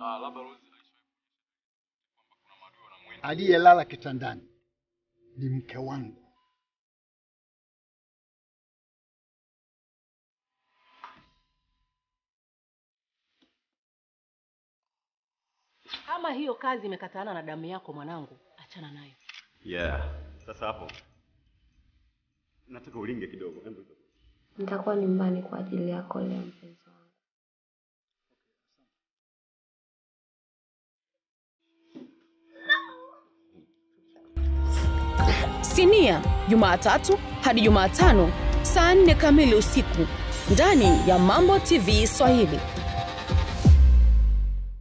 Aliyelala kitandani ni mke wangu. Kama hiyo kazi imekatana na damu yako mwanangu, achana nayo. Sasa hapo nataka ulinge kidogo. Nitakuwa nyumbani kwa ajili yako leo mpenzi wangu. Sinia, Jumatatu hadi Jumatano saa 4 kamili usiku ndani ya Mambo TV Swahili.